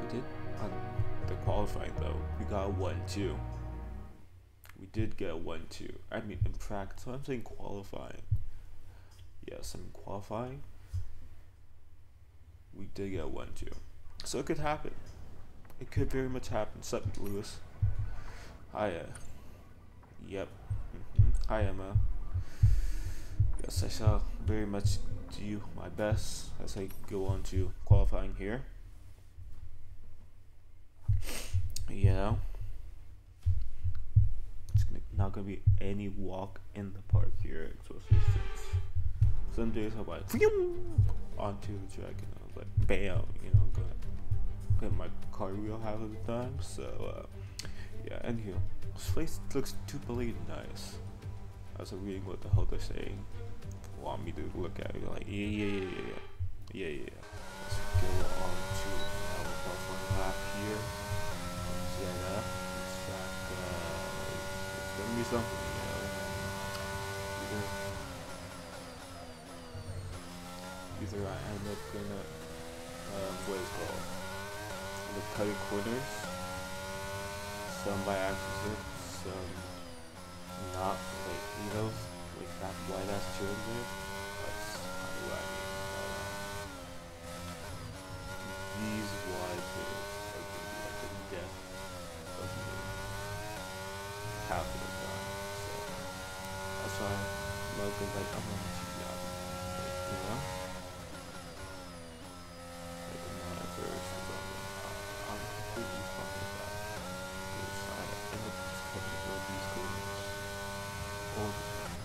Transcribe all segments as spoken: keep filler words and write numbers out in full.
We did on the qualifying though. We got one two. We did get one two. I mean, in practice, so I'm saying qualifying. Yes, I'm qualifying. We did get one two. So it could happen. It could very much happen. Sup, Lewis? Hi. Uh, yep. Mm-hmm. Hi, Emma. Yes, I shall very much do my best as I go on to qualifying here. You know, it's gonna, not gonna be any walk in the park here, especially since some days I'm like onto the track and I was like bam, you know, I'm gonna hit my car wheel half of the time. So uh, yeah, anywho, this place looks too bloody nice. I was reading what the hell they're saying. Want me to look at it like yeah yeah yeah yeah yeah yeah yeah. Let's go on to our qualifying lap here. Yeah, uh, it's like, uh, it's gonna be something, you know. Either, either I end up gonna, um, what is it called? The cutting corners. Some by accident, some not, like, you know, like that white ass children there. That's kind of what I mean. Uh, these wide things are gonna be like the death of me half of the time, so that's why I'm not gonna like I'm gonna keep you out, like, you know, like in my first I'm, I'm completely fine with that because I end up just cutting all these corners all the time.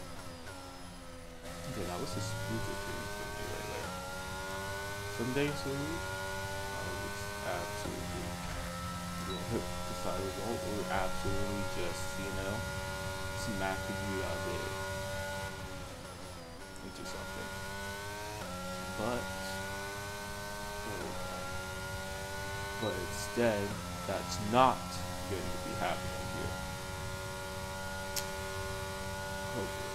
Okay, that was a spooky thing for me right there. Some days a week I was absolutely hit the side of the wall or absolutely just, you know, smacking you out there into something. But, oh, but instead, that's not going to be happening here. Hopefully.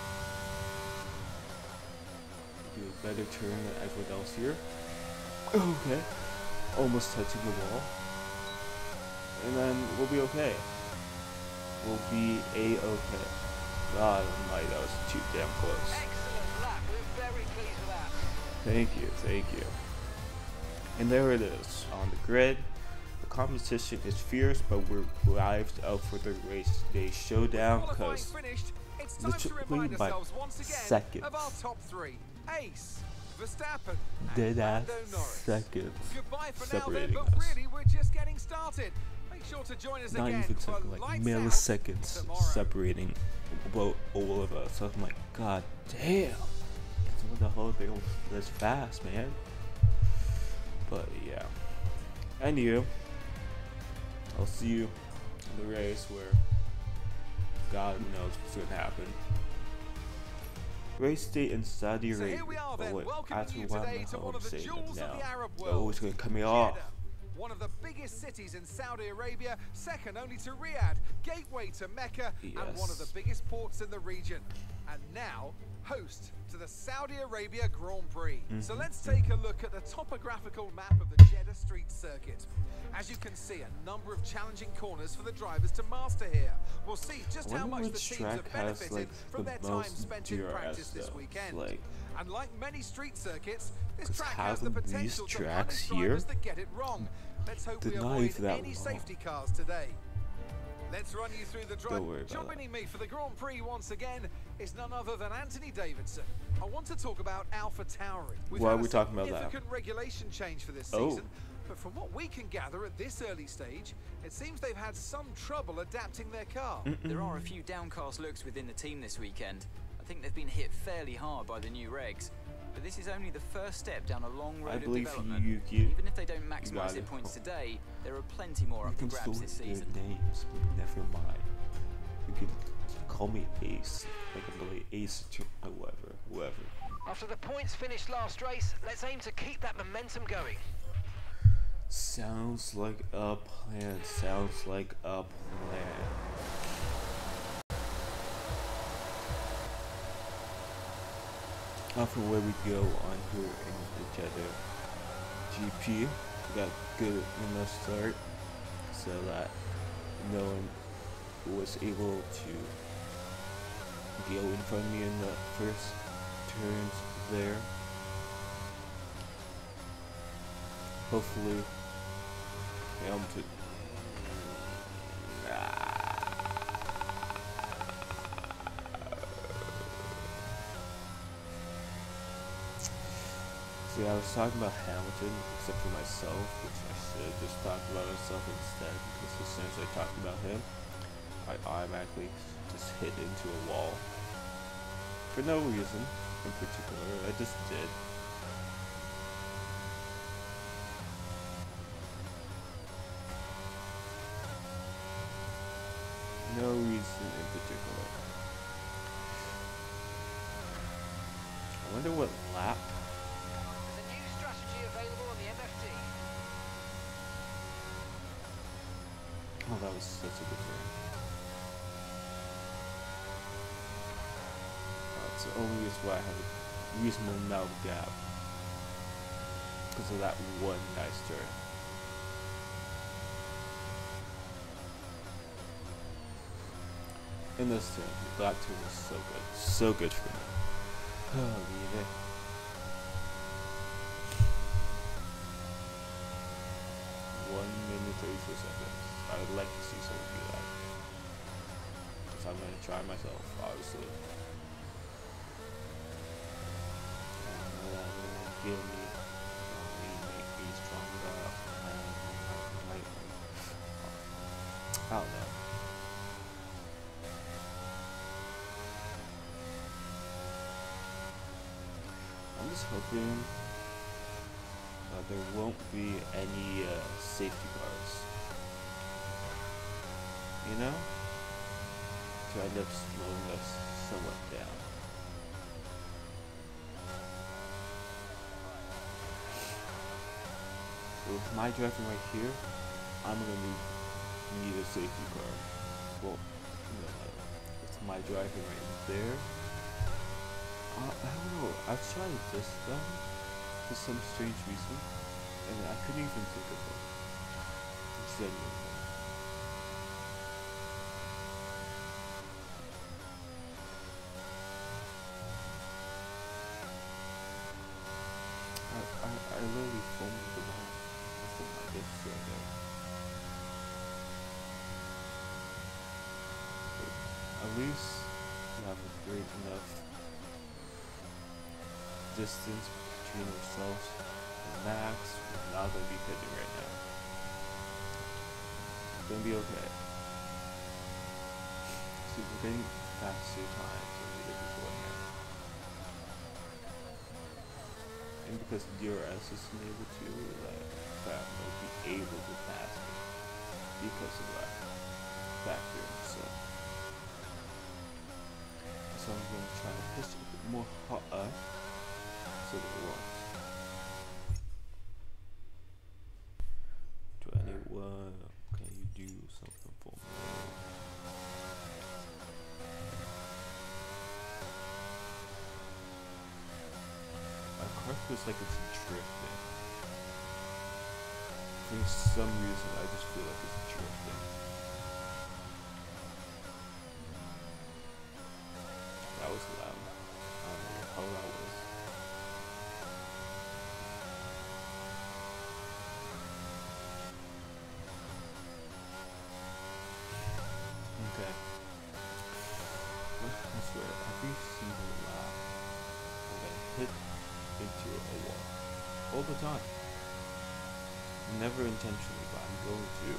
Do a better turn than everyone else here. Okay. Almost touching the wall. And then we'll be okay. We'll be a-okay. God almighty, that was too damn close. Excellent lap. We're very pleased with that. Thank you, thank you. And there it is, on the grid. The competition is fierce, but we're lived up for the race day showdown because literally by seconds. Of our top three, Ace, Verstappen, dead ass Lando Norris. seconds Goodbye for now then, separating but us. really we're just getting started. Make sure to join us Not again even for seconds, like Lights milliseconds Out tomorrow. separating both all of us. So I'm like, God damn, what the whole thing was fast, man. But yeah, and you, I'll see you in the race where God knows what's gonna happen. Race day in Saudi So Arabia. here we are But then, wait, welcoming after you a while, today I'm to one not of the saying jewels it of now. the Arab They're world. always gonna cut me off. Jeddah, one of the biggest cities in Saudi Arabia, second only to Riyadh, gateway to Mecca, and one of the Yes. biggest ports in the region. And now, host to the Saudi Arabia Grand Prix. So Mhm. let's take a look at the topographical map of the Jeddah Street Circuit. As you can see, a number of challenging corners for the drivers to master here. We'll see just I how wonder much the which teams track have has, benefited like, from the their time most spent in D R S practice this though. weekend. Like, And like many street circuits, this 'cause track has the having these potential to tracks punish here drivers that get it wrong. Let's hope did we not avoid even that any long. safety cars today. Let's run you through the drive. Don't worry about Joining me for the Grand Prix once again is none other than Anthony Davidson. I want to talk about Alpha Tauri. We've Why had are we a talking about that? significant regulation change for this Oh. season, but from what we can gather at this early stage, it seems they've had some trouble adapting their car. There are a few downcast looks within the team this weekend. I think they've been hit fairly hard by the new regs. But this is only the first step down a long road I of believe development. you, Yuki. Even if they don't got maximise their it. points today, there are plenty more You up for can grabs still this their season. names, but never mind. You can call me Ace, like I'm really Ace or whatever, whoever. After the points finished last race, let's aim to keep that momentum going. Sounds like a plan. Sounds like a plan. After where we go on here in the Jeddah G P, got good enough start so that no one was able to go in front of me in the first turns there. Hopefully, I'm to. See, I was talking about Hamilton, except for myself, which I should have just talked about myself instead, because as soon as I talked about him, I automatically just hit into a wall. For no reason in particular, I just did. No reason in particular. I wonder what lap. There's a new strategy available on the M F D. Oh, that was such a good turn. That's the only reason why I have a reasonable amount of gap. Because of that one nice turn. In this turn, the lap turn was so good. So good for me. Oh, yeah. One minute thirty-four seconds. I would like to see someone do that. Because I'm going to try myself, obviously. And that will give me, me make me stronger. And like, I don't know. I'm just hoping uh, there won't be any uh, safety cars, you know, to end up slowing us somewhat down. So with my driving right here, I'm gonna need, need a safety car. Well, you know, with my driving right there. Uh, I don't know, I've tried this gun for some strange reason, and I couldn't even think of it. Genuinely. I, I, I literally foamed the wall. I foamed my disc right there. But at least we have a great enough distance between ourselves and Max. We're not going to be pitching right now. It's going to be okay. See, we're getting faster times than we did beforehand. And because D R S isn't able to, like, Fat will be able to pass me because of that factor. So, so I'm going to try to push it a bit more hard. So that it works. To anyone, can you do something for me? My car feels like it's drifting. For some reason, I just feel like it's drifting. That was loud. I don't know how loud it was. Okay. I swear, every single lap, I'm gonna hit into a wall. All the time. Never intentionally, but I'm going to.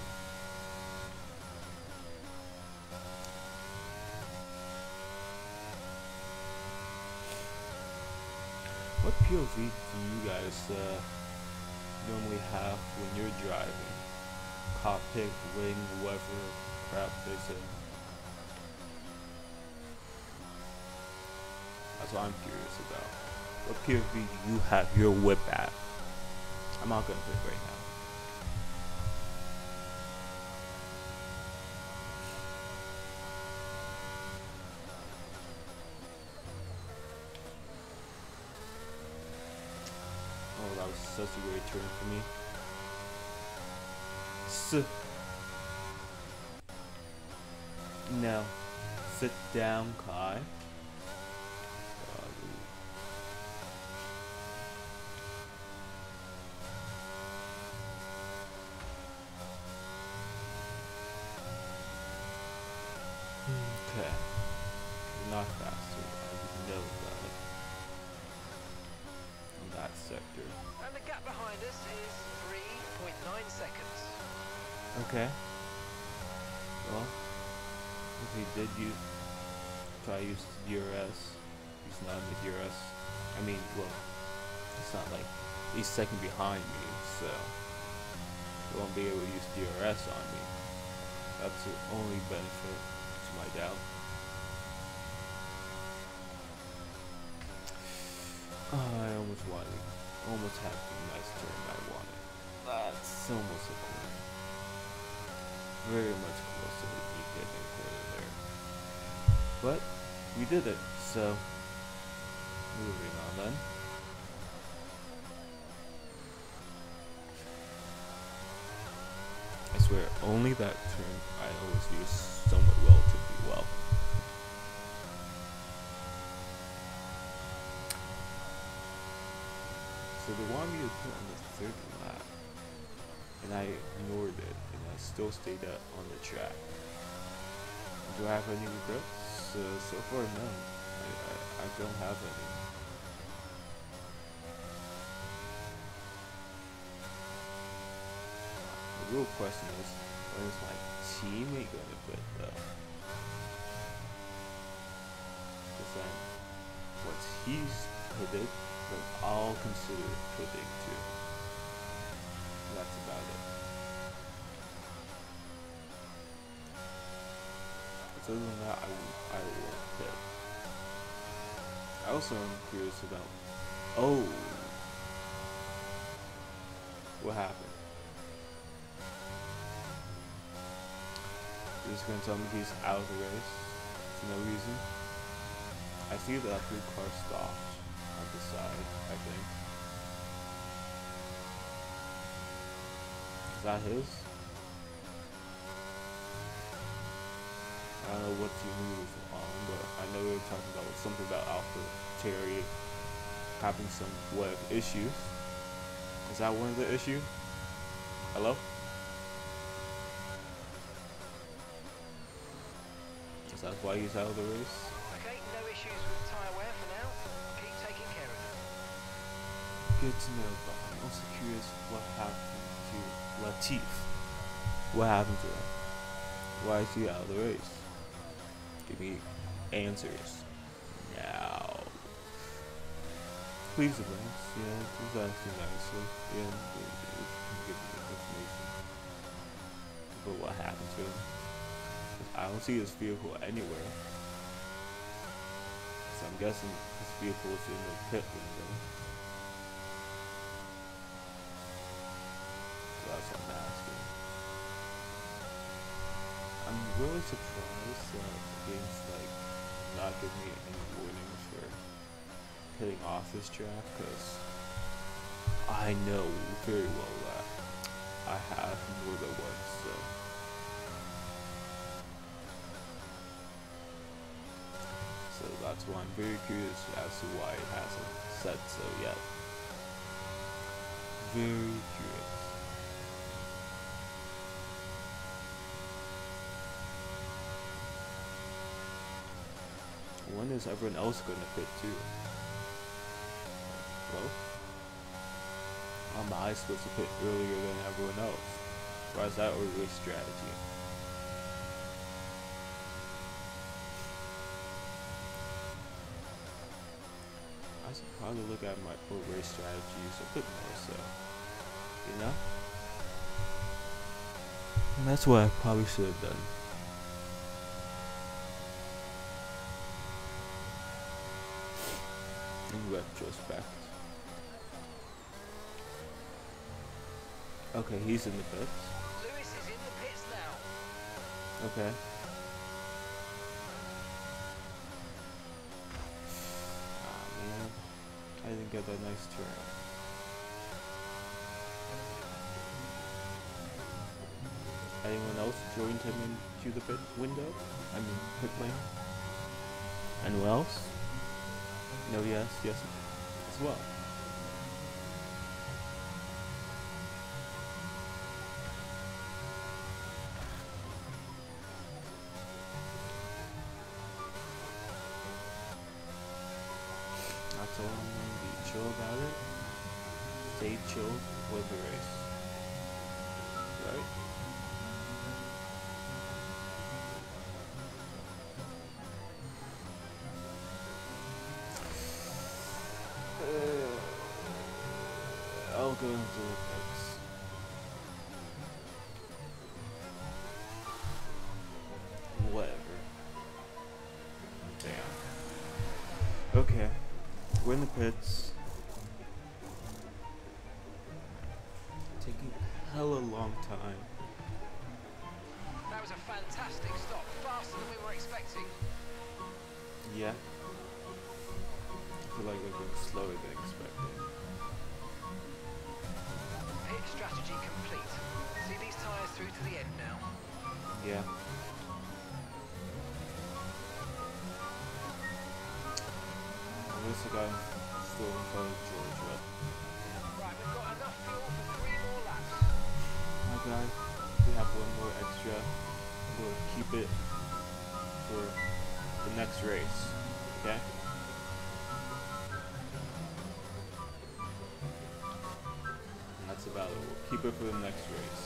What P O V do you guys uh, normally have when you're driving? Cockpit, wing, whatever crap they say. That's what I'm curious about. What P O V do you have your whip at? I'm not gonna pick right now. Oh, that was such a great turn for me. S. No. Sit down, Kai. Okay. Not faster. I just know that. In that sector. And the gap behind us is three point nine seconds. Okay. Well, if he did use, try to use D R S, he's not in the D R S. I mean, well, it's not like he's second behind me, so he won't be able to use D R S on me. That's the only benefit to my doubt. Oh, I almost wanted, almost had the nice turn I wanted. That's almost a corner. Very much close to me getting a corner there. But we did it, so moving on then. I swear, only that turn I always use somewhat relatively well. So they wanted me to put on the third lap, and I ignored it, and I still stayed up on the track. Do I have any regrets? So, so far, none. I, I, I don't have any. The real question is, when is my teammate going to quit, though? Because then, once he's pitted, then I'll consider quitting too. That's about it. Other than that, I, I won't quit. I also am curious about, oh, what happened? You're just gonna tell me he's out of the race for no reason? I see that blue car stopped on the side, I think. Is that his? I don't know what to move on, but I know we were talking about something about Alpha Terry having some web issues. Is that one of the issues? Hello? Is that why he's out of the race? Okay, no issues with tyre wear for now. Keep taking care of it. Good to know, but I'm also curious what happened to Latif. What happened to him? Why is he out of the race? Give me answers now. Please advance. Yeah, please ask me nicely. Yeah, you can give me information. But what happened to him? I don't see his vehicle anywhere. So I'm guessing his vehicle is in the pit window. So that's what I'm asking. I'm really surprised that the game's like not giving me any warnings for hitting off this track, because I know very well that I have more than once, so so that's why I'm very curious as to why it hasn't said so yet. Very curious. When is everyone else going to quit too? Well, am I supposed to quit earlier than everyone else? Or is that a race strategy? I should probably look at my full race strategies a bit more so, you know? And that's what I probably should have done. In retrospect. Okay, he's in the pits. Lewis is in the pits now. Okay. Ah man, I didn't get that nice turn. Anyone else joined him into the pit window? I mean, pit lane? Anyone else? No, yes, yes, as well. That's all I'm gonna be chill about it. Stay chill with the race. Right? Uh, I'll go into the pits. Whatever. Damn. Okay. We're in the pits. Taking a hella long time. That was a fantastic stop, faster than we were expecting. Yeah. I feel like we're going slower than expected. Pit strategy complete. See these tyres through to the end now. Yeah. There's a guy still in front of Georgia. Right, we've got enough fuel for three more laps. My guy, we have one more extra. We'll keep it for the next race. Okay? And that's about it. We'll keep it for the next race.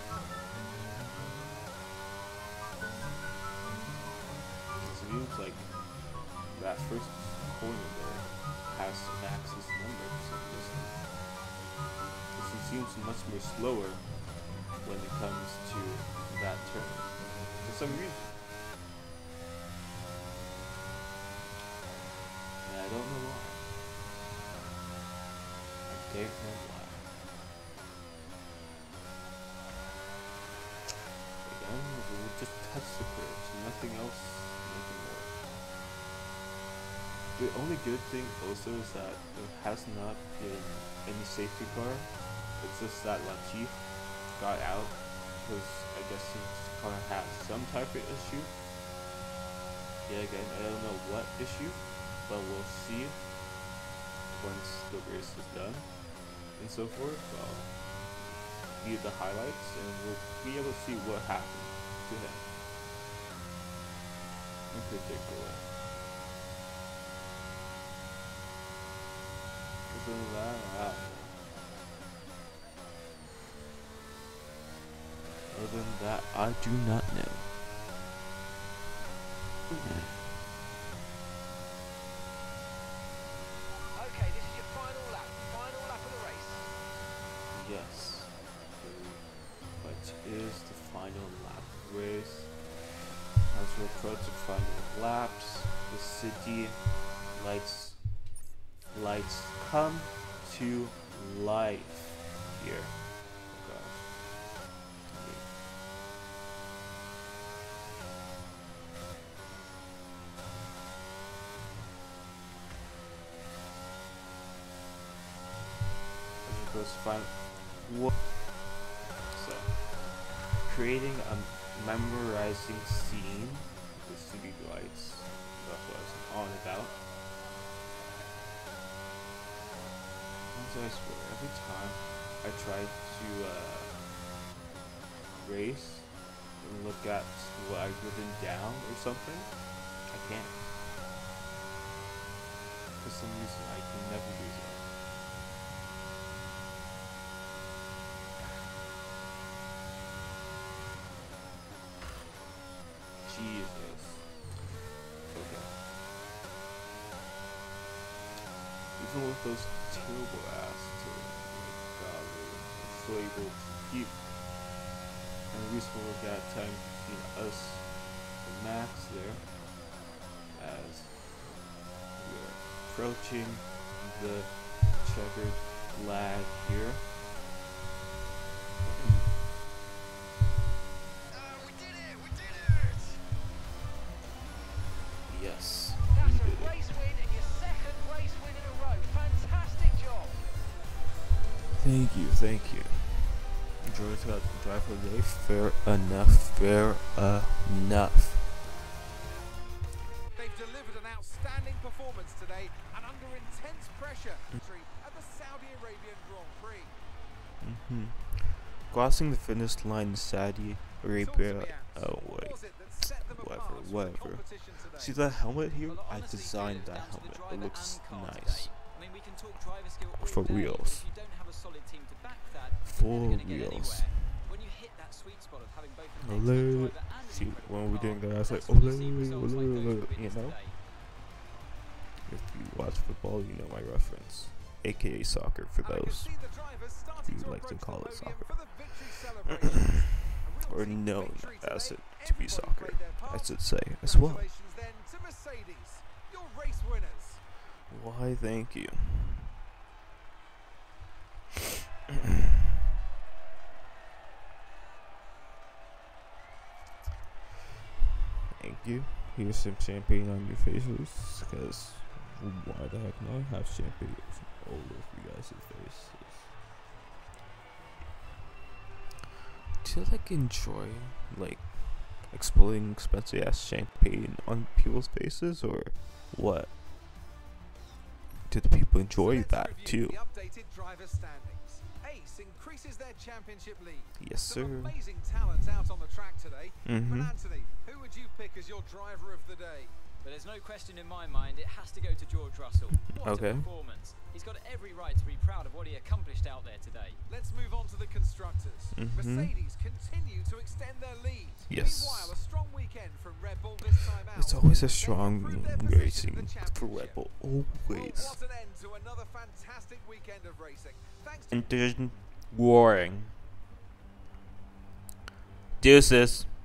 It seems like that first corner there has Max's number for some reason. Because he seems much more slower when it comes to that turn. For some reason. And I don't know why. I don't know why. Again, we'll just touch the curves, nothing else, nothing more. The only good thing also is that there has not been any safety car. It's just that Latif got out because I guess his car had some type of issue. Yeah, again, I don't know what issue, but we'll see once the race is done and so forth. I'll view the highlights and we'll be able to see what happened to him in particular. Other than that, I don't know. Other than that, I do not know. Okay, this is your final lap. Final lap of the race. Yes. But is the final lap race. As we approach the final laps, the city lights lights come to life here. Oh gosh. As we goes final. What? So, creating a memorizing scene with city lights. That's what I was on about. I swear, every time I try to uh, race and look at what I've written down or something, I can't. For some reason, I can never do so. Jesus. Okay. Even with those turbo ass turns, like God, we're still able to keep. And at least we'll look at time between us and Max there, as we're approaching the checkered flag here. Yes, That's we a did it. race win and your second race win in a row. Fantastic job. Thank you, thank you. George got the drive for the day. Fair enough. Fair enough. They've delivered an outstanding performance today and under intense pressure at the Saudi Arabian Grand Prix. Mm-hmm. Crossing the finish line in Saudi Arabia. Oh wait. Whatever, whatever. See that helmet here? I designed that helmet. It looks nice. I mean, we can talk driver skill all For day, reals. but if you don't have a solid team to back that, For you're never gonna get reals. anywhere. When you hit that sweet spot of having both an excellent Ole. driver and an See, incredible when we're car, doing that, I was like, that's when ole, you see results like ole, those ole, we you witnessed know? today. If you watch football, you know my reference. A K A soccer for those who like to call it soccer. Or known as it to be soccer, I should say, as well. Why, thank you. Thank you. Here's some champagne on your faces, because why the heck not have champagne all over you guys' faces? Do you like enjoy like exploding expensive ass champagne on people's faces, or what? Do the people enjoy that too? The updated driver standings. Ace increases their championship lead. Yes, sir. Some amazing talents out on the track today. Mm-hmm. But Anthony, who would you pick as your driver of the day? But there's no question in my mind, it has to go to George Russell. What Okay. a performance. He's got every right to be proud of what he accomplished out there today. Let's move on to the constructors. Mhm. Mercedes continue to extend their lead. Yes. Meanwhile, a strong weekend from Red Bull this time out. It's always a They strong improve their position in racing the for Red championship. Bull. Well, Always. what an end to another fantastic weekend of racing. Thanks to And there's warring. Deuces.